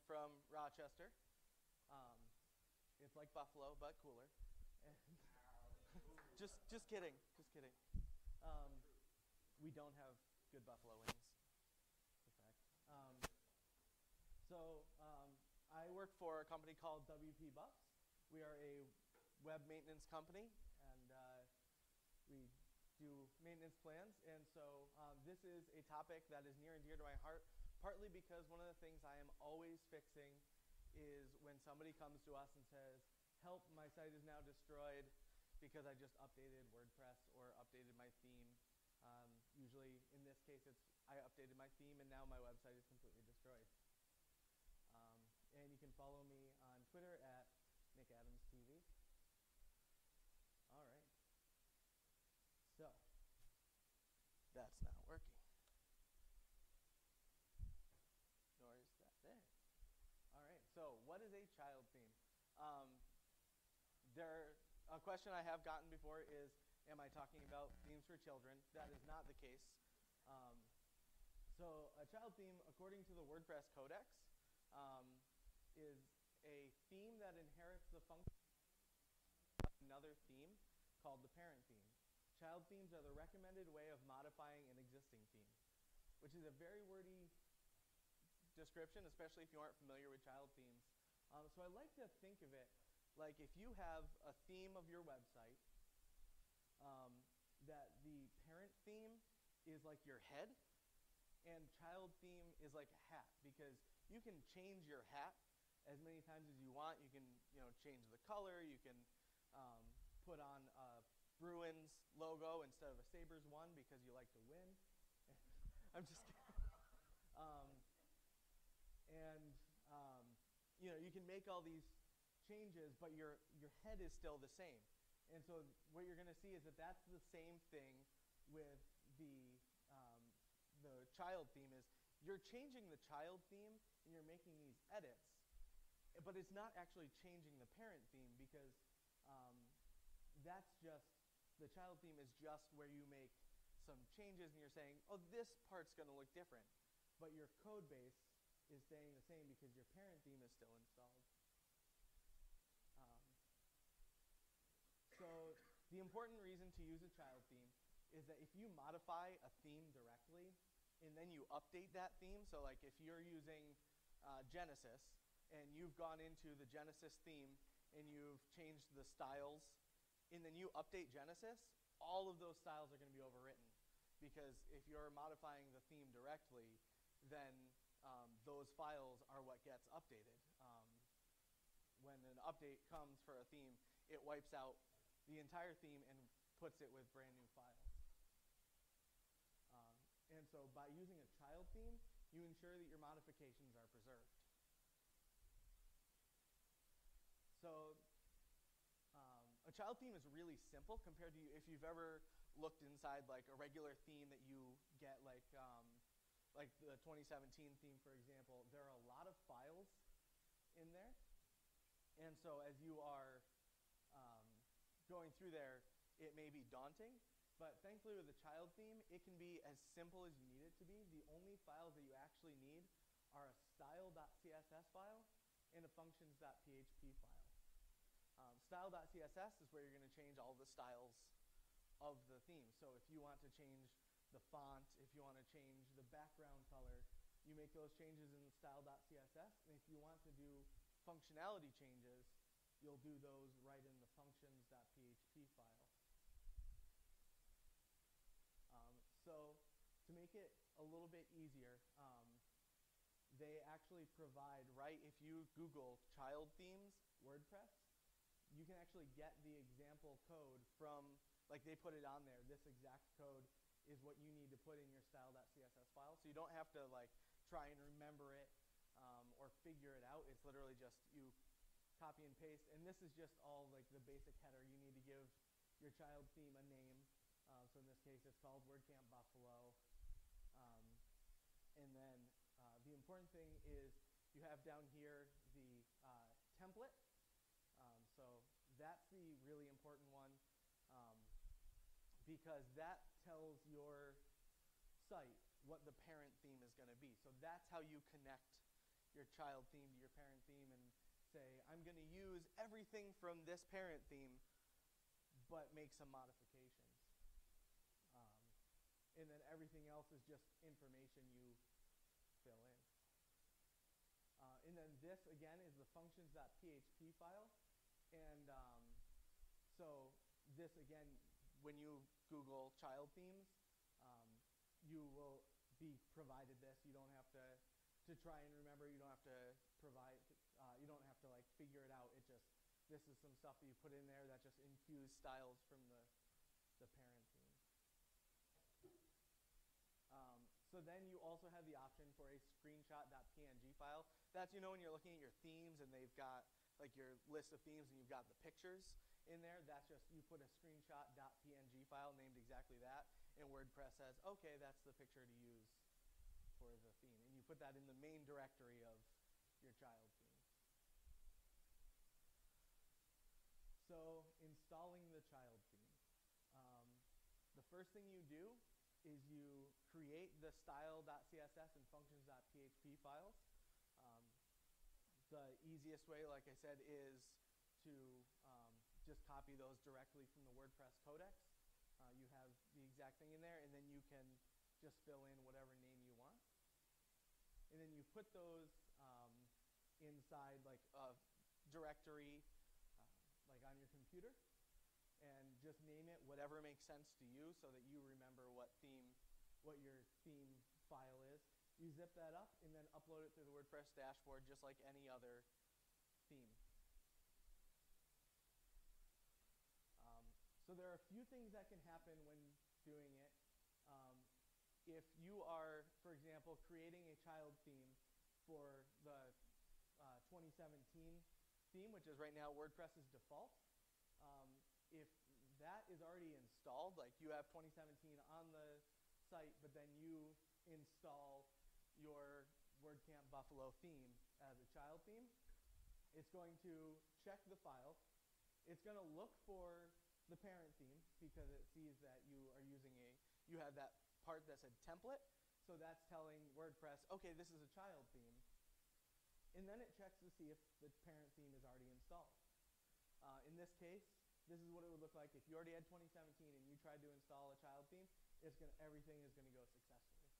from Rochester. Um, it's like Buffalo, but cooler. And just kidding, just kidding. Um, we don't have good buffalo wings. In fact. I work for a company called WP Buffs. We are a web maintenance company, and we do maintenance plans. And so this is a topic that is near and dear to my heart, partly because one of the things I am always fixing is when somebody comes to us and says, help, my site is now destroyed because I just updated WordPress or updated my theme. Usually in this case, I updated my theme and now my website is completely destroyed. And you can follow me on Twitter at NickAdamsTV. All right. So, that's not working. Nor is that there. All right. So, what is a child theme? A question I have gotten before is, am I talking about themes for children? That is not the case. So, a child theme, according to the WordPress Codex, is a theme that inherits the function of another theme called the parent theme. Child themes are the recommended way of modifying an existing theme, which is a very wordy description, especially if you aren't familiar with child themes. So I like to think of it like if you have a theme of your website, that the parent theme is like your head, and child theme is like a hat, because you can change your hat as many times as you want. You can, change the color. You can put on a Bruins logo instead of a Sabres one because you like to win. I'm just kidding. You can make all these changes, but your head is still the same. And so what you're going to see is that that's the same thing with the child theme. Is you're changing the child theme and you're making these edits, but it's not actually changing the parent theme, because that's just, the child theme is just where you make some changes and you're saying, oh, this part's going to look different. But your code base is staying the same because your parent theme is still installed. So the important reason to use a child theme is that if you modify a theme directly and then you update that theme, so like if you're using Genesis and you've gone into the Genesis theme and you've changed the styles, and then you update Genesis, all of those styles are going to be overwritten. Because if you're modifying the theme directly, then those files are what gets updated. When an update comes for a theme, it wipes out the entire theme and puts it with brand new files. And so by using a child theme, you ensure that your modifications are preserved. So a child theme is really simple compared to if you've ever looked inside like a regular theme that you get, like the 2017 theme, for example. There are a lot of files in there. And so as you are going through there, it may be daunting. But thankfully with the child theme, it can be as simple as you need it to be. The only files that you actually need are a style.css file and a functions.php file. Style.css is where you're going to change all the styles of the theme. So if you want to change the font, if you want to change the background color, you make those changes in style.css. And if you want to do functionality changes, you'll do those right in the functions.php file. So to make it a little bit easier, they actually provide, if you Google child themes WordPress, you can actually get the example code from, they put it on there. This exact code is what you need to put in your style.css file. So you don't have to try and remember it or figure it out. It's literally just you copy and paste. And this is just all the basic header. You need to give your child theme a name. So in this case, it's called WordCamp Buffalo. And then the important thing is you have down here the template. So that's the really important one, because that tells your site what the parent theme is going to be. So that's how you connect your child theme to your parent theme and say, I'm going to use everything from this parent theme, but make some modifications. And then everything else is just information you fill in. And then this, again, is the functions.php file. And so this, again, when you Google child themes, you will be provided this. You don't have to try and remember. You don't have to provide, you don't have to like figure it out. It just, this is some stuff that you put in there that just infuse styles from the parent theme. So then you also have the option for a screenshot.png file. That's, you know, when you're looking at your themes and they've got like your list of themes and you've got the pictures in there. That's just, you put a screenshot.png file named exactly that, and WordPress says, okay, that's the picture to use for the theme. And you put that in the main directory of your child theme. So installing the child theme. The first thing you do is you create the style.css and functions.php files. The easiest way, like I said, is to just copy those directly from the WordPress codex. You have the exact thing in there, and then you can just fill in whatever name you want. And then you put those inside like a directory like on your computer, and just name it whatever makes sense to you so that you remember what your theme file is. You zip that up and then upload it to the WordPress dashboard just like any other theme. So there are a few things that can happen when doing it. If you are, for example, creating a child theme for the 2017 theme, which is right now WordPress's default, if that is already installed, like you have 2017 on the site, but then you install your WordCamp Buffalo theme as a child theme, it's going to check the file. It's going to look for the parent theme because it sees that you have that part that said template, so that's telling WordPress, okay, this is a child theme. And then it checks to see if the parent theme is already installed. In this case, this is what it would look like if you already had 2017 and you tried to install a child theme. Everything is going to go successfully.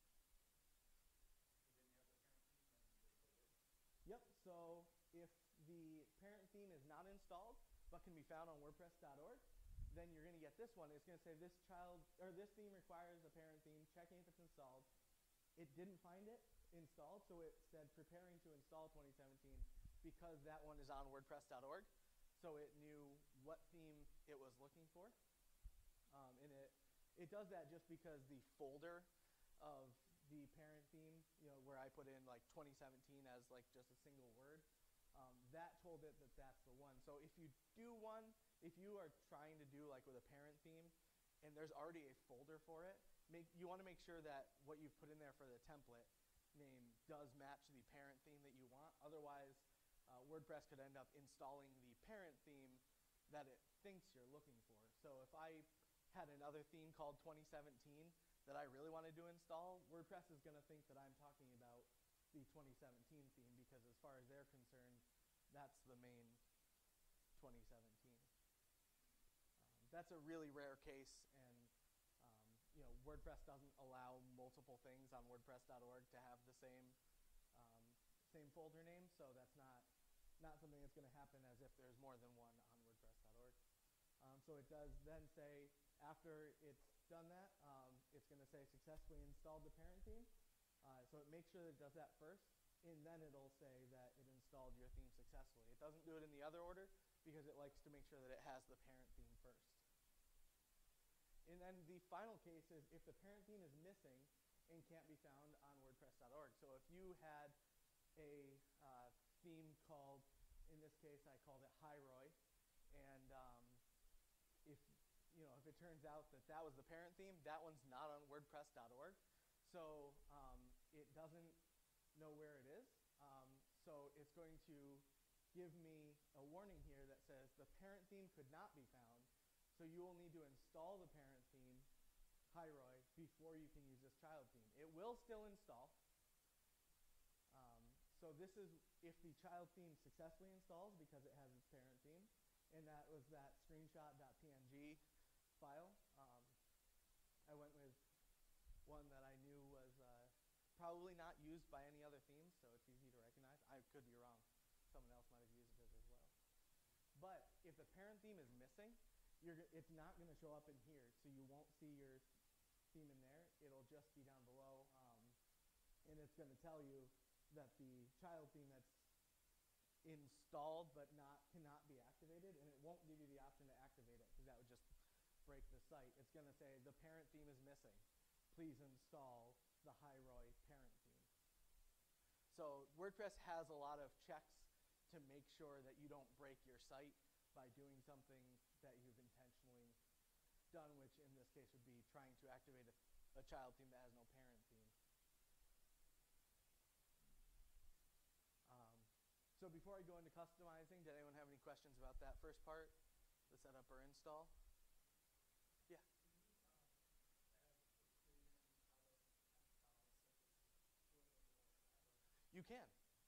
Yep, so if the parent theme is not installed but can be found on WordPress.org, then you're going to get this one. It's going to say this theme requires a parent theme, checking if it's installed. It didn't find it installed, so it said preparing to install 2017 because that one is on WordPress.org. So it knew what theme it was looking for. And it does that just because the folder of the parent theme, you know, where I put in like 2017 as like just a single word, that told it that that's the one. So if you do one, if you are trying to do like with a parent theme and there's already a folder for it, you want to make sure that what you've put in there for the template name does match the parent theme that you want. Otherwise, WordPress could end up installing the parent theme that it thinks you're looking for. So if I had another theme called 2017 that I really wanted to install, WordPress is going to think that I'm talking about the 2017 theme because as far as they're concerned, that's the main 2017. That's a really rare case, and you know, WordPress doesn't allow multiple things on WordPress.org to have the same folder name, so that's not something that's going to happen as if there's more than one on WordPress.org. So it does then say, after it's done that, it's going to say successfully installed the parent theme. So it makes sure that it does that first, and then it'll say that it installed your theme successfully. It doesn't do it in the other order because it likes to make sure that it has the parent theme first. And then the final case is if the parent theme is missing and can't be found on WordPress.org. So if you had a theme called, in this case I called it HiRoy, and if it turns out that that was the parent theme, that one's not on WordPress.org, so it doesn't know where it is. So it's going to give me a warning here that says the parent theme could not be found, so you will need to install the parent theme, HiRoy, before you can use this child theme. It will still install. So this is if the child theme successfully installs because it has its parent theme, and that was that screenshot.png file. I went with one that I knew was probably not used by any other themes, so it's easy to recognize. I could be wrong. Someone else might have used it as well. But if the parent theme is missing, it's not going to show up in here, so you won't see your theme in there. It'll just be down below, and it's going to tell you that the child theme that's installed but cannot be activated, and it won't give you the option to activate it because that would just break the site. It's going to say the parent theme is missing. Please install the HiROI parent theme. So WordPress has a lot of checks to make sure that you don't break your site by doing something that you've intentionally done, which in this case would be trying to activate a child theme that has no parent theme. So before I go into customizing, did anyone have any questions about that first part, the setup or install? Yeah. You can.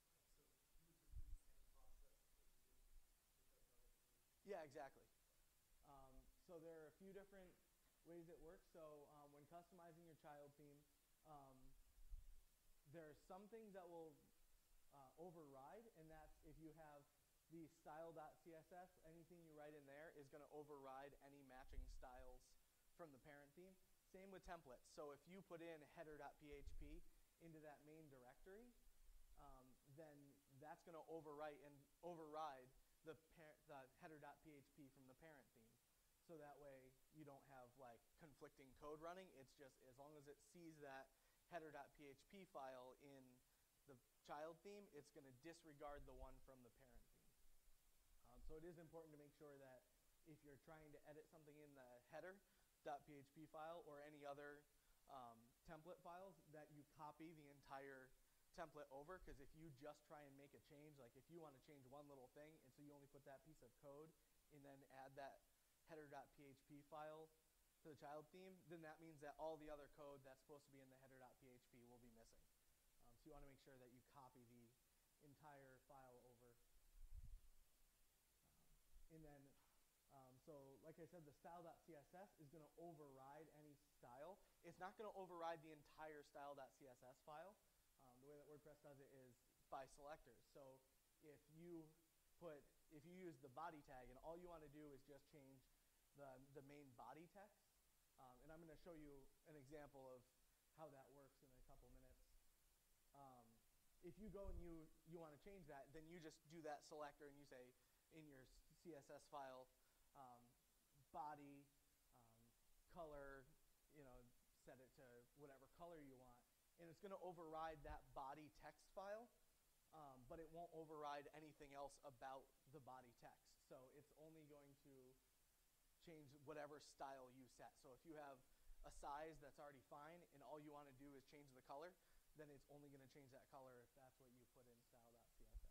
Yeah, exactly. So there are a few different ways it works. So when customizing your child theme, there are some things that will override, and that's if you have the style.css, anything you write in there is going to override any matching styles from the parent theme. Same with templates. So if you put in header.php into that main directory, then that's going to override the header.php from the parent theme. So that way you don't have like conflicting code running. It's just as long as it sees that header.php file in the child theme, it's going to disregard the one from the parent theme. So it is important to make sure that if you're trying to edit something in the header.php file or any other template files, that you copy the entire template over, because if you just try and make a change, like if you want to change one little thing, and so you only put that piece of code and then add that header.php file to the child theme, then that means that all the other code that's supposed to be in the header.php will be missing. So you want to make sure that you copy the entire file over. And then, so like I said, the style.css is going to override any style. It's not going to override the entire style.css file. The way that WordPress does it is by selectors. So if you use the body tag and all you want to do is just change the main body text, and I'm going to show you an example of how that works in a couple minutes. If you go and you want to change that, then you just do that selector and you say in your CSS file, body, color, set it to whatever color you want. And it's going to override that body text file, but it won't override anything else about the body text. So it's only going to change whatever style you set. So if you have a size that's already fine and all you want to do is change the color, then it's only going to change that color if that's what you put in style.css.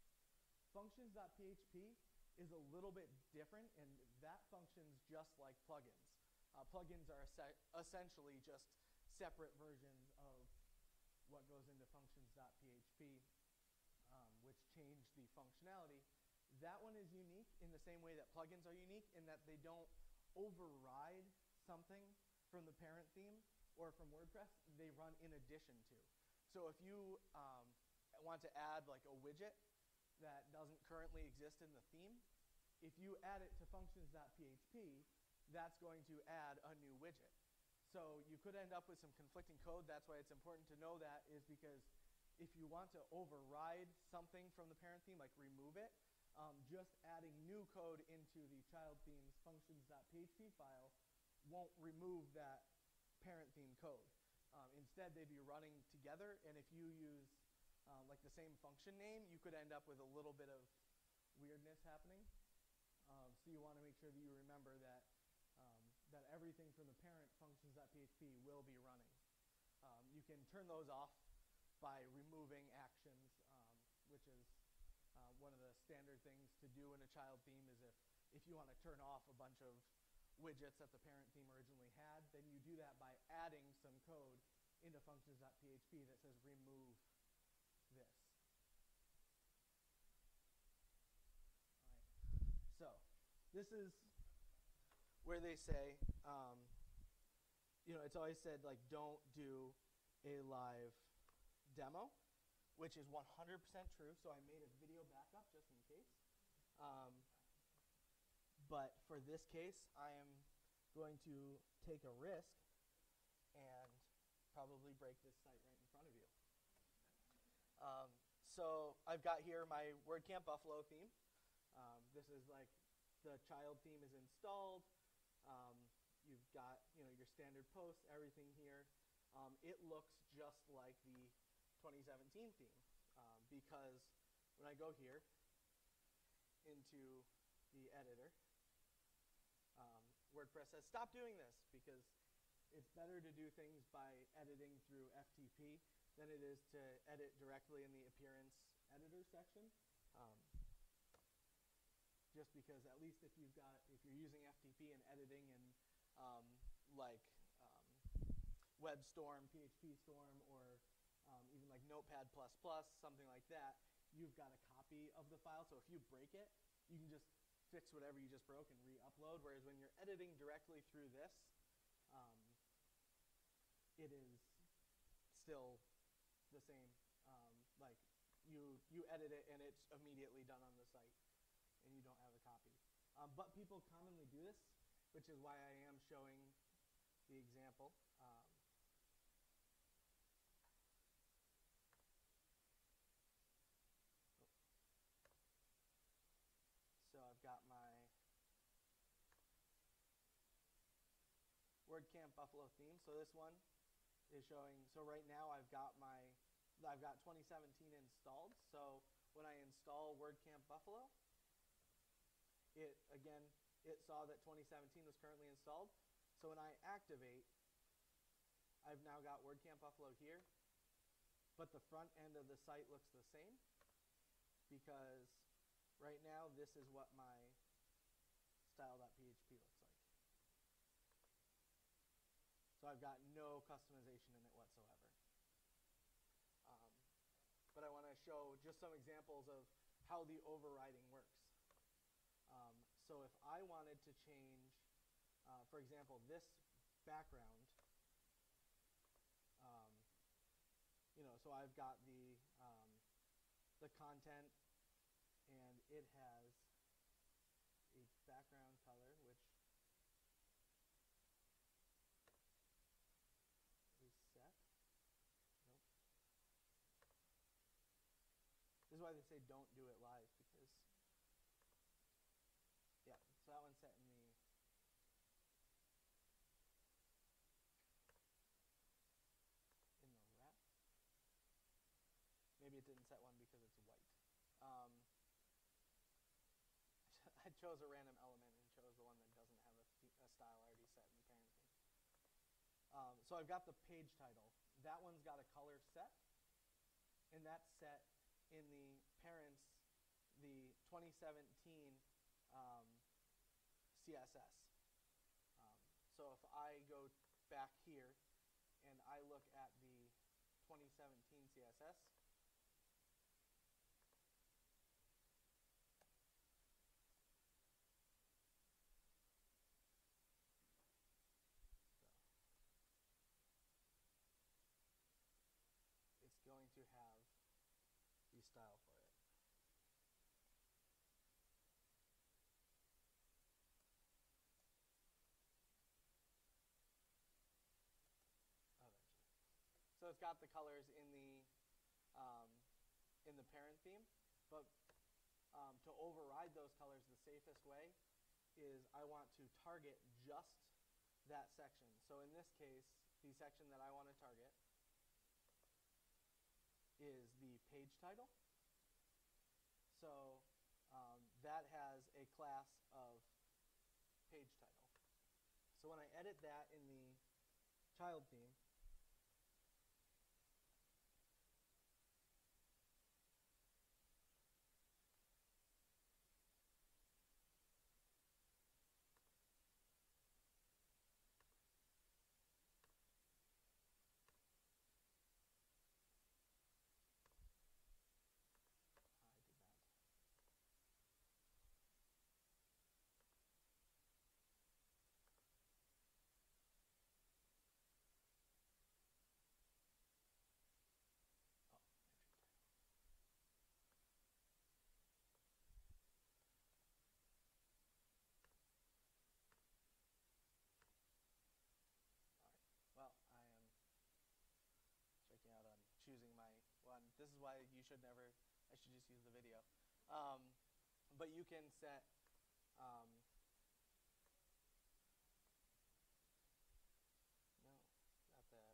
Functions.php is a little bit different, and that functions just like plugins. Plugins are essentially just separate versions of what goes into functions.php, which change the functionality. That one is unique in the same way that plugins are unique, in that they don't override something from the parent theme or from WordPress. They run in addition to. So if you want to add like a widget that doesn't currently exist in the theme, if you add it to functions.php, that's going to add a new widget. So you could end up with some conflicting code. That's why it's important to know that, is because if you want to override something from the parent theme, like remove it, just adding new code into the child theme's functions.php file won't remove that parent theme code. Instead, they'd be running together, and if you use like the same function name, you could end up with a little bit of weirdness happening. So you want to make sure that you remember that that everything from the parent functions.php will be running. You can turn those off by removing actions, which is one of the standard things to do in a child theme. Is if you want to turn off a bunch of widgets that the parent theme originally had, then you do that by adding some code into functions.php that says remove this. this is where they say, it's always said, like, don't do a live demo, which is 100% true. So I made a video backup just in case. But for this case, I am going to take a risk and probably break this site right in front of you. So I've got here my WordCamp Buffalo theme. This is like the child theme is installed. You've got your standard posts, everything here. It looks just like the 2017 theme because when I go here into the editor, WordPress says stop doing this because it's better to do things by editing through FTP than it is to edit directly in the appearance editor section. Just because at least if you're using FTP and editing in WebStorm, PHPStorm, or even like Notepad++, something like that, you've got a copy of the file. So if you break it, you can just fix whatever you just broke and re-upload. Whereas when you're editing directly through this, it is still the same. Like you edit it and it's immediately done on the site, and you don't have a copy. But people commonly do this, which is why I am showing the example. So I've got my WordCamp Buffalo theme. So this one is showing. So right now I've got 2017 installed. So when I install WordCamp Buffalo, it saw that 2017 was currently installed. So when I activate, I've now got WordCamp Buffalo here, but the front end of the site looks the same because right now this is what my style.php looks like. So I've got no customization in it whatsoever. But I want to show just some examples of how the overriding works. So if I wanted to change, for example, this background, so I've got the content, and it has a background color which is set. Nope. This is why they say don't do it live, because yeah, so that one's set in the wrap. Maybe it didn't set one because it's white. I chose a random element and chose the one that doesn't have a style already set in the parent theme. So I've got the page title. That one's got a color set, and that's set in the parents, the 2017 CSS. So if I go back here and I look at the 2017 CSS, it's going to have the style for it. So it's got the colors in the parent theme, but to override those colors, the safest way is I want to target just that section. So in this case, the section that I want to target is the page title. So that has a class of page title. So when I edit that in the child theme, This is why you should never, I should just use the video. But you can set, no, not that.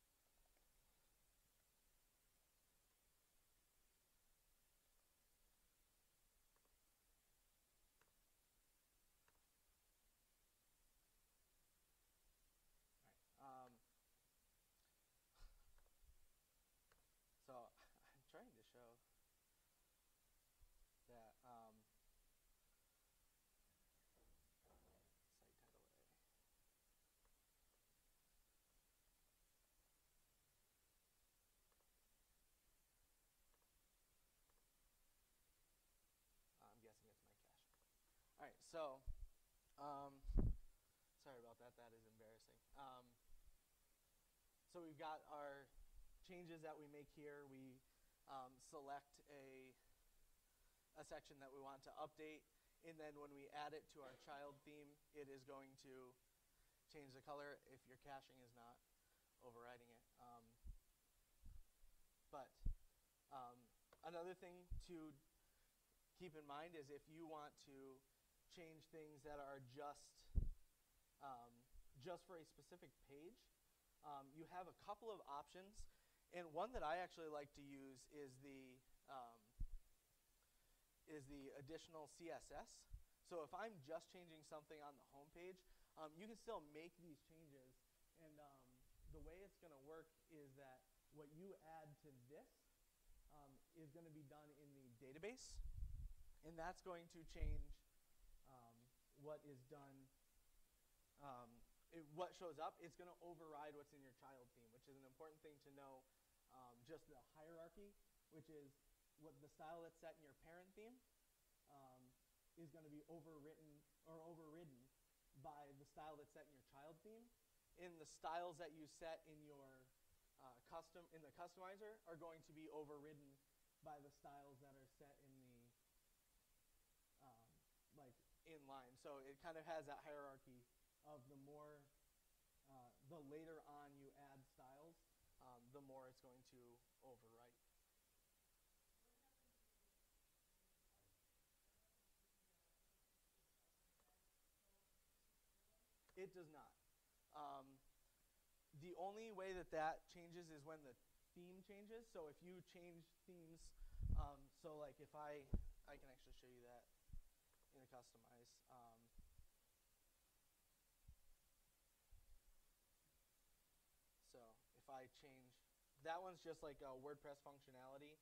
All right. So I'm trying to show that site title A. I'm guessing it's my cache. All right, so sorry about that. That is embarrassing. So we've got our changes that we make here. We select a section that we want to update, and then when we add it to our child theme, it is going to change the color if your caching is not overriding it. But another thing to keep in mind is if you want to change things that are just for a specific page, you have a couple of options, and one that I actually like to use is the additional CSS. So if I'm just changing something on the home page, you can still make these changes, and the way it's going to work is that what you add to this is going to be done in the database, and that's going to change what is done. What shows up, it's going to override what's in your child theme, which is an important thing to know. Just the hierarchy, which is what the style that's set in your parent theme is going to be overwritten or overridden by the style that's set in your child theme. And the styles that you set in your the customizer are going to be overridden by the styles that are set in the like inline. So it kind of has that hierarchy of the later on you add styles, the more it's going to overwrite. It does not. The only way that changes is when the theme changes. So if you change themes, so like if I can actually show you that in a customize. So if I change, that one's just like a WordPress functionality.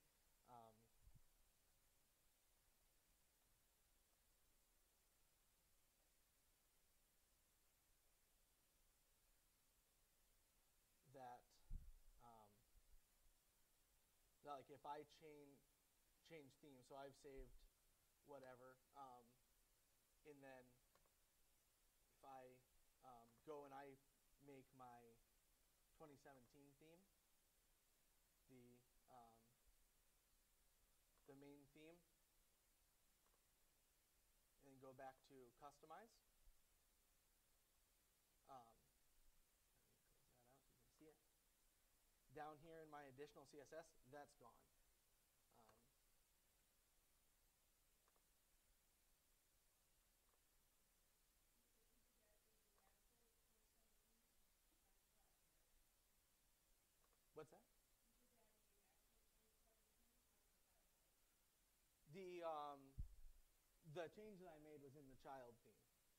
That like if I change theme, so I've saved whatever, and then if I go and I make my 2017 theme, the main theme, and then go back to customize. Let me close that out so you can see it. Down here in my additional CSS, that's gone. What's that? The change that I made was in the child theme.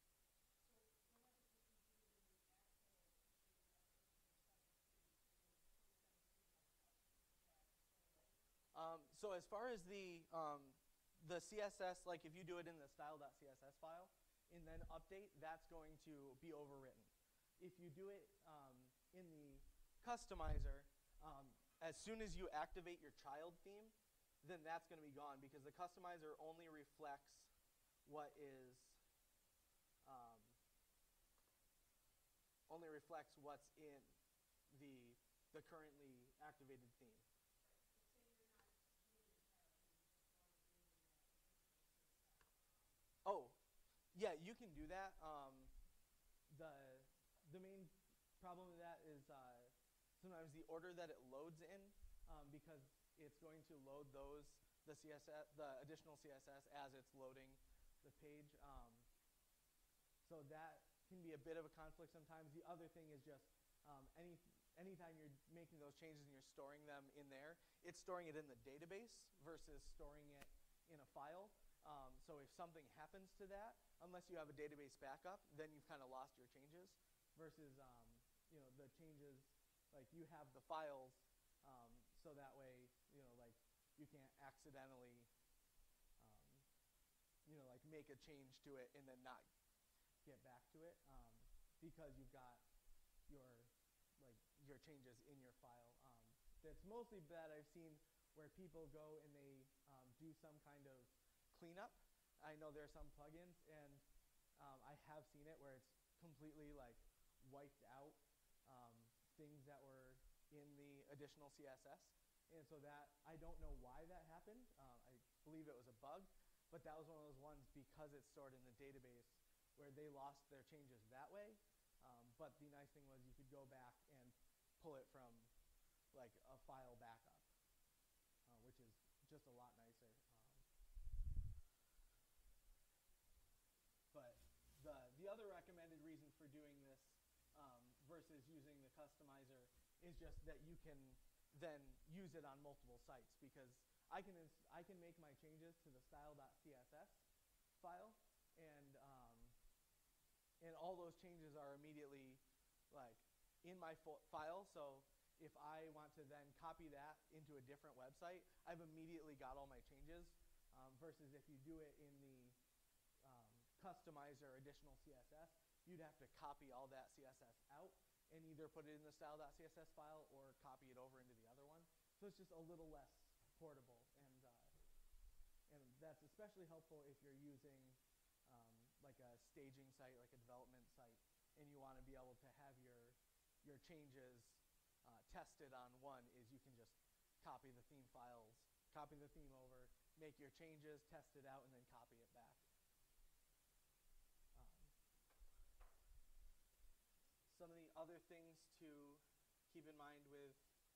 So as far as the CSS, like if you do it in the style.css file and then update, that's going to be overwritten. If you do it in the customizer, as soon as you activate your child theme, then that's going to be gone because the customizer only reflects what is what's in the currently activated theme. Oh, yeah, you can do that. The main problem with that is sometimes the order that it loads in, because it's going to load the additional CSS as it's loading the page. So that can be a bit of a conflict sometimes. The other thing is just anytime you're making those changes and you're storing them in there, it's storing it in the database versus storing it in a file. So if something happens to that, unless you have a database backup, then you've kind of lost your changes. Versus the changes, like you have the files, so that way like you can't accidentally like make a change to it and then not get back to it, because you've got your changes in your file. That's mostly that I've seen where people go and they do some kind of cleanup. I know there are some plugins, and I have seen it where it's completely like wiped out things that were in the additional CSS. And so that, I don't know why that happened. I believe it was a bug, but that was one of those ones because it's stored in the database where they lost their changes that way. But the nice thing was you could go back and pull it from like a file backup, which is just a lot nicer. But the other recommended reason for doing this versus using the customizer is just that you can then use it on multiple sites, because I can make my changes to the style.css file, and all those changes are immediately like in my file. So if I want to then copy that into a different website, I've immediately got all my changes. Versus if you do it in the customizer additional CSS, you'd have to copy all that CSS out and either put it in the style.css file or copy it over into the other one. So it's just a little less portable, and that's especially helpful if you're using like a staging site, like a development site, and you want to be able to have your changes tested on one. Is you can just copy the theme files, copy the theme over, make your changes, test it out, and then copy it back. Some of the other things to keep in mind with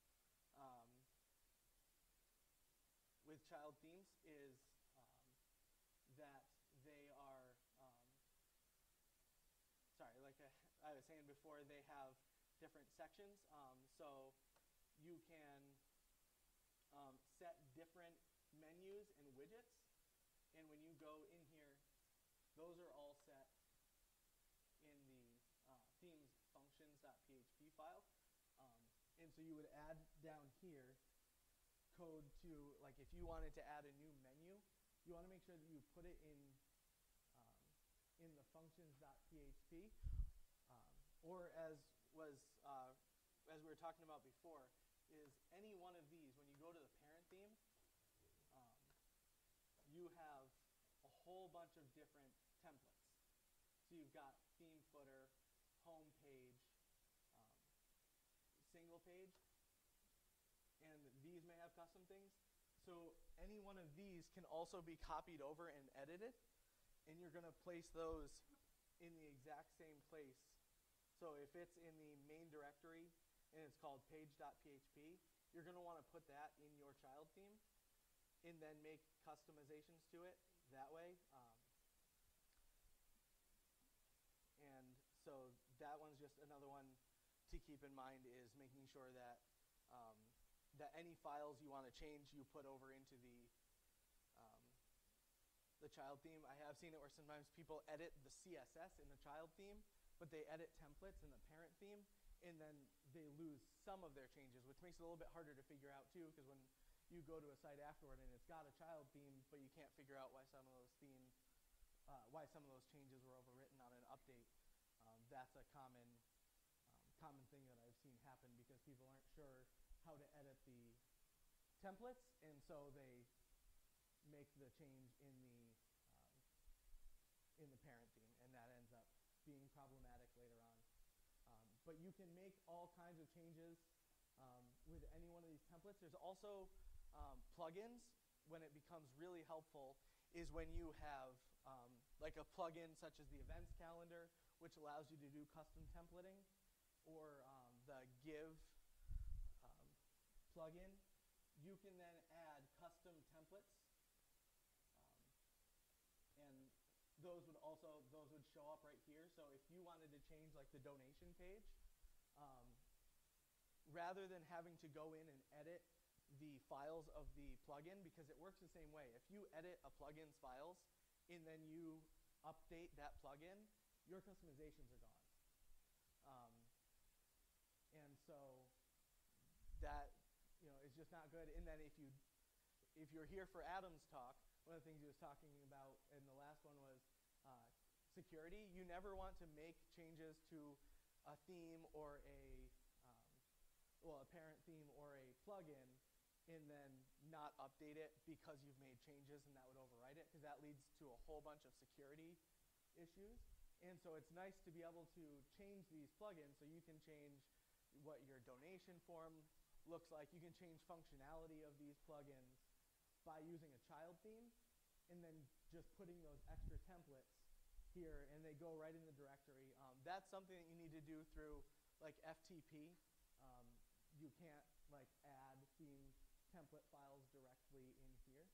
child themes is that they are, sorry, like I was saying before, they have different sections. So you can set different menus and widgets, and when you go in here, those are all set in the themes functions.php file. And so you would add down here code to, like if you wanted to add a new menu, you want to make sure that you put it in the functions.php, or as we were talking about before, is any one of these, when you go to the parent theme, you have a whole bunch of different templates. So you've got theme footer, home page, single page, and these may have custom things. So any one of these can also be copied over and edited, and you're going to place those in the exact same place. So if it's in the main directory and it's called page.php, you're going to want to put that in your child theme and then make customizations to it that way. And so that one's just another one to keep in mind, is making sure that that any files you want to change, you put over into the child theme. I have seen it where sometimes people edit the CSS in the child theme, but they edit templates in the parent theme, and then they lose some of their changes, which makes it a little bit harder to figure out too, because when you go to a site afterward and it's got a child theme, but you can't figure out why some of those changes were overwritten on an update. That's a common thing that I've seen happen, because people aren't sure how to edit the templates, and so they make the change in the parent theme, and that ends up being problematic later on. But you can make all kinds of changes with any one of these templates. There's also plugins. When it becomes really helpful is when you have like a plugin such as the events calendar, which allows you to do custom templating, or the Give plugin. you can then add custom templates, and those would show up right here. So if you wanted to change like the donation page, rather than having to go in and edit the files of the plugin, because it works the same way. If you edit a plugin's files and then you update that plugin, your customizations are gone. And so that is just not good. And then if you're here for Adam's talk, one of the things he was talking about in the last one was security. You never want to make changes to a theme or a parent theme or a plugin and then not update it because you've made changes, and that would overwrite it, because that leads to a whole bunch of security issues. And so it's nice to be able to change these plugins, so you can change what your donation form looks like. You can change functionality of these plugins by using a child theme and then just putting those extra templates here, and they go right in the directory. That's something that you need to do through like FTP. You can't like add theme template files directly in here.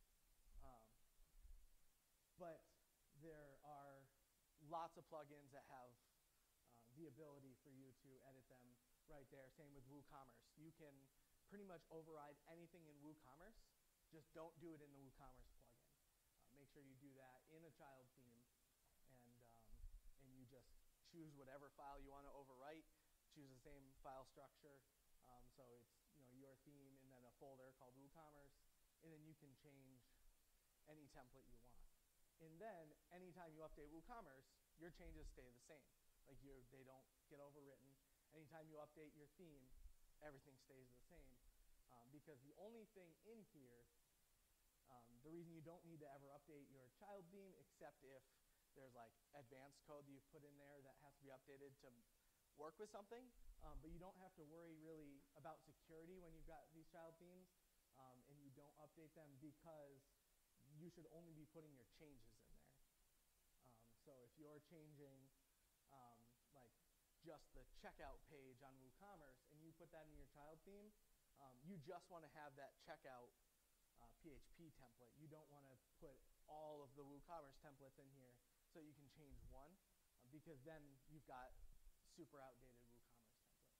But there are lots of plugins that have the ability for you to edit them right there. Same with WooCommerce. You can pretty much override anything in WooCommerce. Just don't do it in the WooCommerce plugin. Make sure you do that in a child theme, and you just choose whatever file you want to overwrite. Choose the same file structure. So it's your theme and then a folder called WooCommerce, and then you can change any template you want. And then anytime you update WooCommerce, your changes stay the same. Like they don't get overwritten. Anytime you update your theme, everything stays the same. Because the only thing in here, the reason you don't need to ever update your child theme, except if there's like advanced code that you've put in there that has to be updated to work with something, but you don't have to worry really about security when you've got these child themes, and you don't update them, because you should only be putting your changes in there. So if you're changing like just the checkout page on WooCommerce and you put that in your child theme, you just want to have that checkout PHP template. You don't want to put all of the WooCommerce templates in here so you can change one, because then you've got super outdated WooCommerce templates.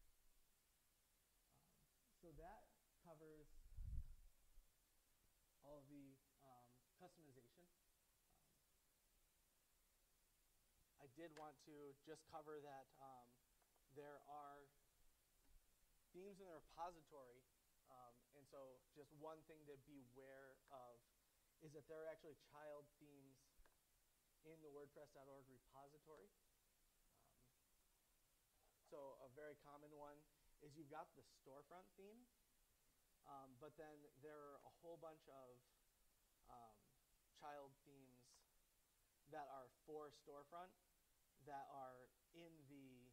So that covers all of the customization. I did want to just cover that there are themes in the repository, and so just one thing to be aware of is that there are actually child themes in the WordPress.org repository. So a very common one is you've got the storefront theme, but then there are a whole bunch of child themes that are for storefront that are in the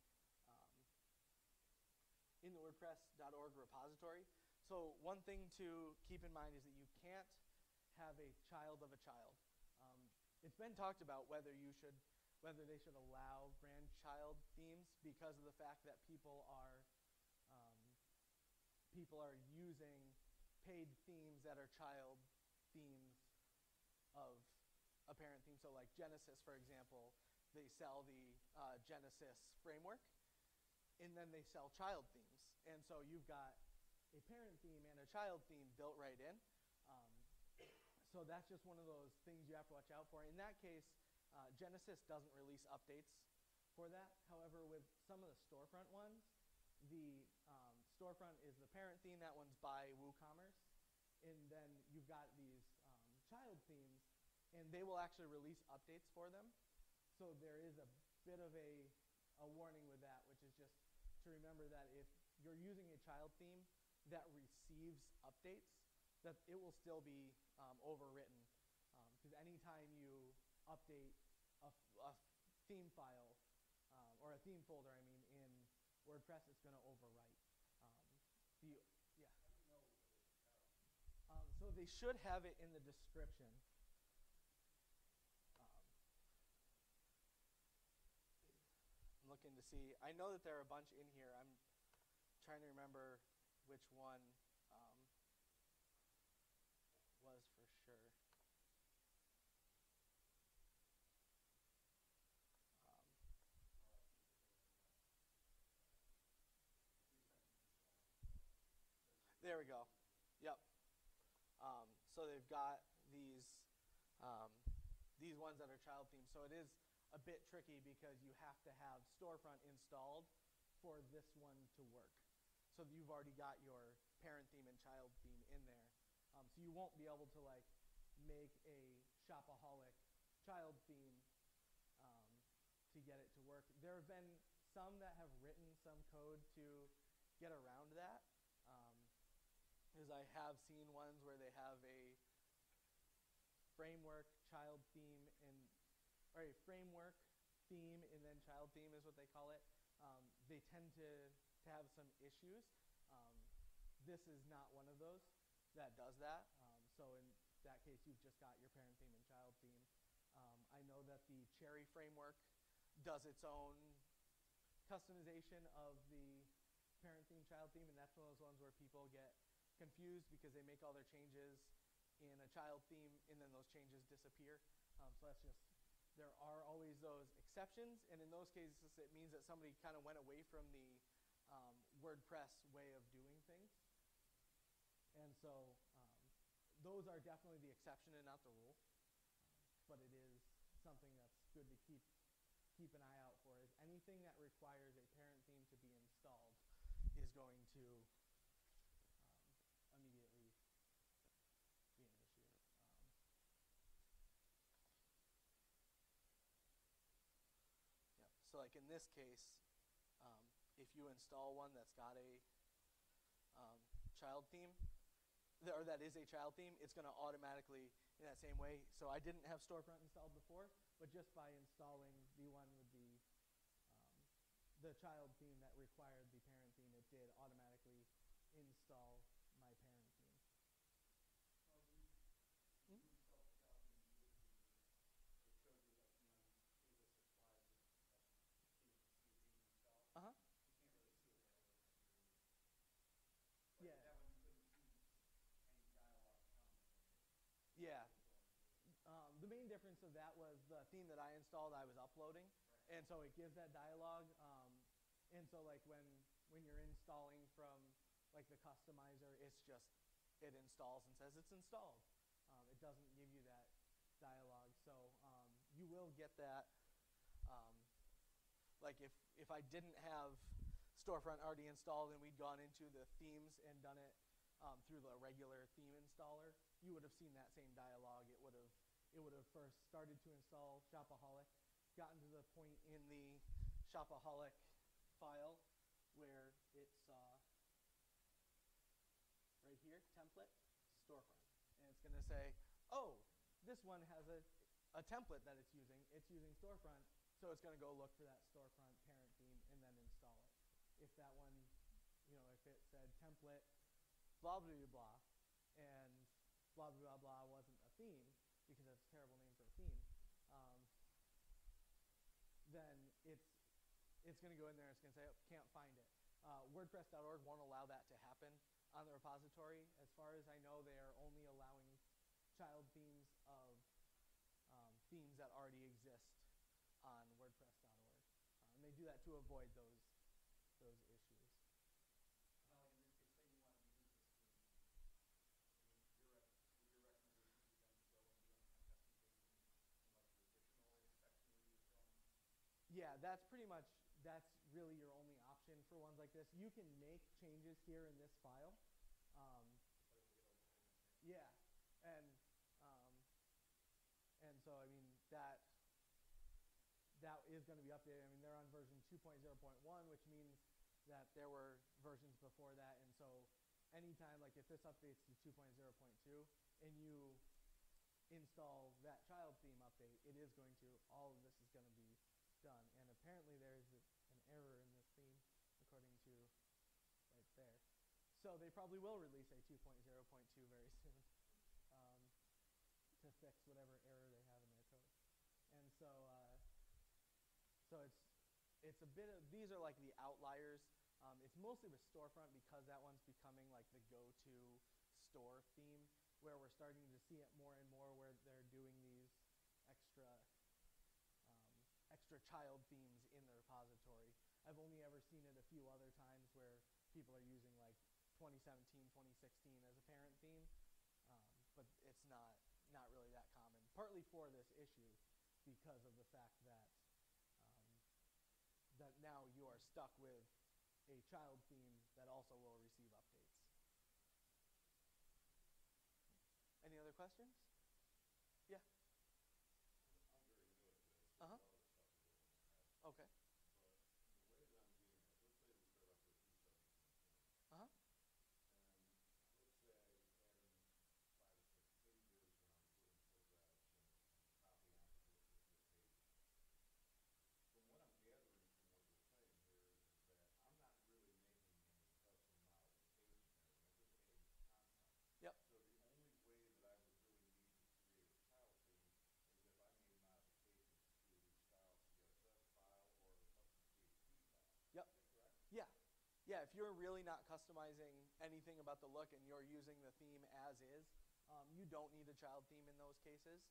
WordPress.org repository. So one thing to keep in mind is that you can't have a child of a child. It's been talked about whether they should allow grandchild themes, because of the fact that people are using paid themes that are child themes of a parent theme. So like Genesis, for example, they sell the Genesis framework, and then they sell child themes. And so you've got a parent theme and a child theme built right in. So that's just one of those things you have to watch out for. In that case, Genesis doesn't release updates for that. However, with some of the storefront ones, the storefront is the parent theme. That one's by WooCommerce. And then you've got these child themes, and they will actually release updates for them. So there is a bit of a warning with that, which is just to remember that if you're using a child theme that receives updates, that it will still be overwritten. Because anytime you update a theme file, or a theme folder, I mean, in WordPress, it's going to overwrite. So they should have it in the description. I'm looking to see. I know that there are a bunch in here. I'm trying to remember which one. There we go. Yep. So they've got um, these ones that are child themed. So it is a bit tricky because you have to have storefront installed for this one to work. So you've already got your parent theme and child theme in there. So you won't be able to like make a shopaholic child theme um, to get it to work. There have been some that have written some code to get around that. Because I have seen ones where they have a framework child theme or a framework theme and then child theme is what they call it. They tend to have some issues. This is not one of those that does that. So in that case, you've just got your parent theme and child theme. I know that the Cherry framework does its own customization of the parent theme, child theme, and that's one of those ones where people get confused because they make all their changes in a child theme and then those changes disappear. So that's just, there are always those exceptions, and in those cases it means that somebody kind of went away from the WordPress way of doing things. And so those are definitely the exception and not the rule. But it is something that's good to keep an eye out for, is anything that requires a parent theme to be installed is going to immediately be an issue. So like in this case, if you install one that's got a child theme, or that is a child theme, it's going to automatically in that same way. So I didn't have storefront installed before, but just by installing the one with the child theme that required the parent theme, it did automatically install my parent theme. Uh-huh. Yeah. Yeah. The main difference of that was the theme that I installed, I was uploading, and so it gives that dialogue. And so like when you're installing from like the customizer, it's just it installs and says it's installed. It doesn't give you that dialogue. So you will get that. Like if I didn't have storefront already installed and we'd gone into the themes and done it through the regular theme installer, you would have seen that same dialogue. It would have first started to install Shopaholic, gotten to the point in the Shopaholic file where it saw right here, template, storefront. And it's going to say, oh, this one has a template that it's using. It's using storefront, so it's going to go look for that storefront parent theme and then install it. If that one, if it said template, blah, blah, blah, blah, and blah, blah, blah, blah wasn't a theme, because that's a terrible name for a theme, then it's going to go in there and it's going to say, oh, can't find it. WordPress.org won't allow that to happen on the repository. As far as I know, they are only allowing child themes of themes that already exist on WordPress.org. And they do that to avoid those issues. Yeah, that's really your only option for ones like this. You can make changes here in this file. Yeah, and so I mean that is going to be updated. I mean they're on version 2.0.1, which means that there were versions before that, and so anytime like if this updates to 2.0.2 and you install that child theme update, it is going to, all of this is going to be done. And apparently there is an error in this theme, according to right there. So they probably will release a 2.0.2 very soon to fix whatever error they have in their code. And so it's a bit of, these are like the outliers. It's mostly with storefront because that one's becoming like the go-to store theme, where we're starting to see it more and more where they're doing these extra child themes in the repository. I've only ever seen it a few other times where people are using like 2017, 2016 as a parent theme, but it's not really that common. Partly for this issue, because of the fact that that now you are stuck with a child theme that also will receive updates. Any other questions? Yeah. I'm very new at this. Uh-huh. A lot of the stuff we did in the past. Okay. But the way that I'm getting it, let's say we start off with 217. Uh-huh. And let's say I add in 5 or 6 pages and I'm putting photographs and copy onto this page. From what I'm gathering from what you're saying here is that I'm not really making any custom modifications or anything. I'm just adding content. Yep. So the only way that I would really need to create a child theme is if I made modifications to the style CSS file or the custom PHP file. Yep. Is that correct? Yeah. Yeah, if you're really not customizing anything about the look and you're using the theme as is, you don't need a child theme in those cases.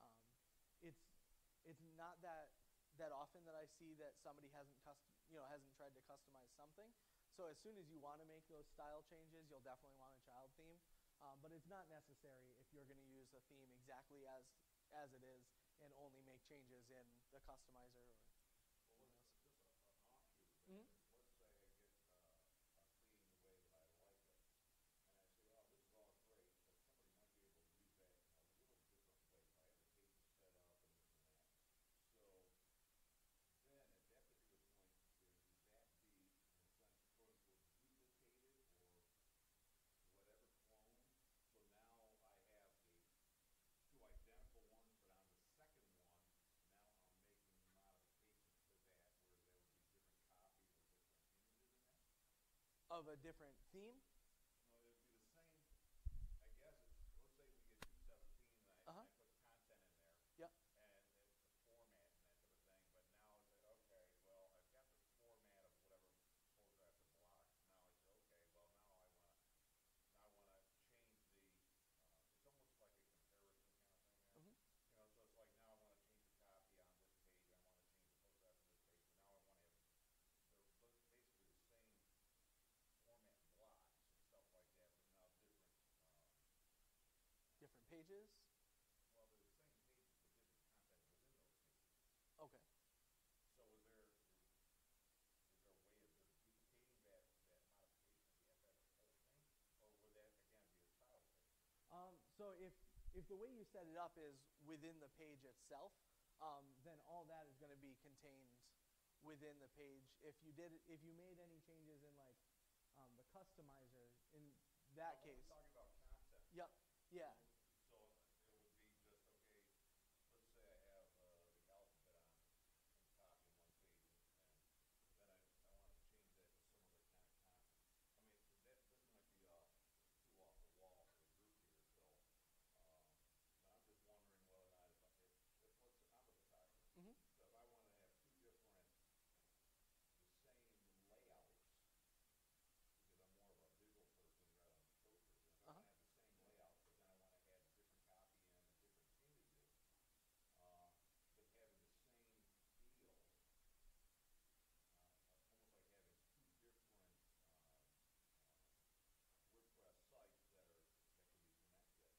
It's not that often that I see that somebody hasn't tried to customize something. So as soon as you want to make those style changes, you'll definitely want a child theme. But it's not necessary if you're going to use the theme exactly as it is and only make changes in the customizer. Well, just an offshoot of that. Mhm. Let's say I get a theme the way that I like it, and I say, oh, this is all great, but somebody might be able to use that in a little different way. If I have the pages set up and this and that. So then at that particular point, would that be, in a sense, quote unquote, duplicated or whatever clone? So now I have two identical ones, but on the second one, now I'm making modifications to that where there would be different copies or different images in that? Of a different theme? No, it would be the same. I guess it's, let's say we get 217 and Uh-huh. I put content in there. Yep. And it's a format and that type of thing. But now I say, okay, well, I've got the format of whatever photograph and blocks. Now I say, okay, well, now I want to change the. It's almost like a comparison kind of thing there. Mhm. You know, so it's like now I want to change the copy on this page. I want to change the photograph on this page. But now I want to have they're basically the same format blocks and stuff like that, but now different. Different pages? Well, they're the same pages, but different content within those pages. Okay. So is there a way of just duplicating that modification? Do you have to have a whole thing, or would that again be a child thing? So if the way you set it up is within the page itself, then all that is going to be contained within the page. If you made any changes in like the customizer, in that No, case. I'm talking about content. Yep. Yeah. So it would be just okay. Let's say I have the alphabet on copy in one page, and then I want to change that to some other kind of content. I mean, this might be too off the wall for the group here, so but I'm just wondering whether or not if I'm a photographer, Mhm. so if I want to have two different the same layouts because I'm more of a visual person rather than a code person. If I Uh-huh. want to have the same layout, but then I want to add a different copy in and different images, but having the same feel, almost like having two different WordPress sites that can be connected.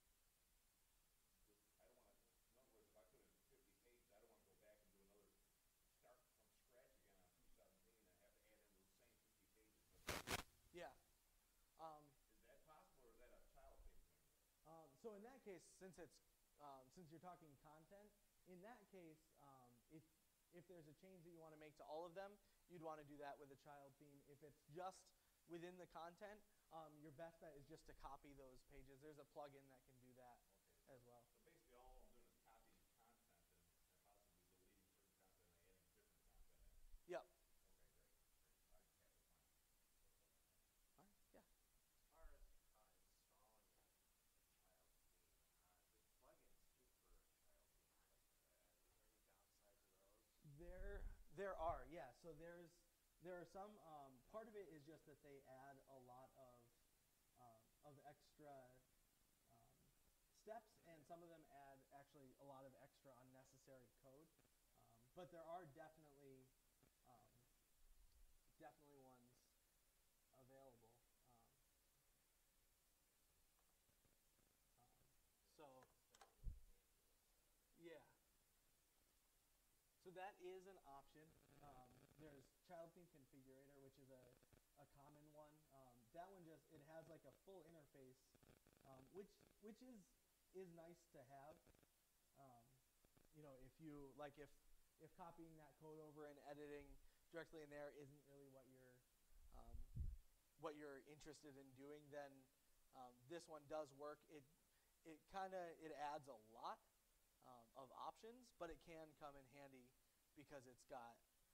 I don't want to. In other words, if I put in 50 pages, I don't want to go back and do another start from scratch again on 217 and have to add in those same 50 pages. Yeah. Is that possible, or is that a child thing thing? So in that case, since you're talking content, in that case, if there's a change that you want to make to all of them, you'd want to do that with a child theme. If it's just within the content, your best bet is just to copy those pages. There's a plugin that can do that Okay, as well. so basically all I'm doing is copying content and possibly deleting certain content and adding different content in. Yep. Okay, great. I just have to find. All right. Yeah. As far as installing a child theme, there's plugins too for a child theme, right? Is there any downside to those? There are, yeah. So there are some. Part of it is just that they add a lot of extra steps, and some of them add actually a lot of extra unnecessary code. But there are definitely ones available. that is an option. There's Child Theme Configurator, which is a common one. That one just, it has like a full interface, which is nice to have. Um, you know, if you like, if copying that code over and editing directly in there isn't really what you're interested in doing, then this one does work. It adds a lot of options, but it can come in handy because it's got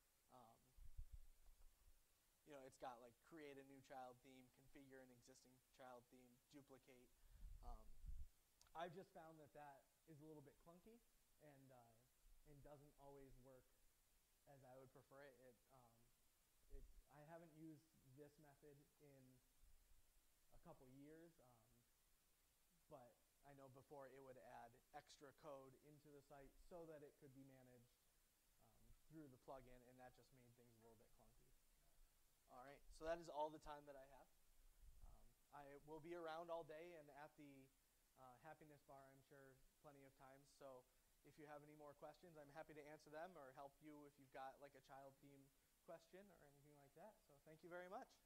it's got like create a new child theme, configure an existing child theme, duplicate. Um, I've just found that is a little bit clunky and doesn't always work as I would prefer it. I haven't used this method in a couple years, but I know before it would add extra code into the site so that it could be managed through the plugin, and that just made things a little bit clunky. All right, so that is all the time that I have. I will be around all day and at the Happiness Bar, I'm sure, plenty of times. So if you have any more questions, I'm happy to answer them or help you if you've got like a child theme question or anything like that. So thank you very much.